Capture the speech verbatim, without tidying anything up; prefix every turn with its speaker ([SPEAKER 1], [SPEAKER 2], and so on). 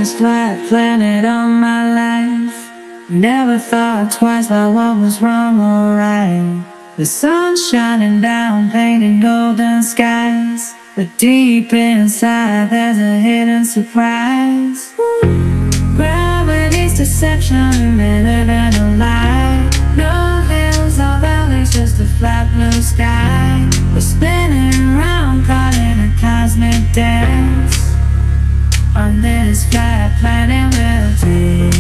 [SPEAKER 1] this flat planet on my life. Never thought twice about what was wrong or right. The sun's shining down, painting golden skies, but deep inside there's a hidden surprise. Gravity's deception, better than a lie. No hills or valleys, just a flat blue sky. We're spinning around, caught in a cosmic dance on this flat planet we'll take.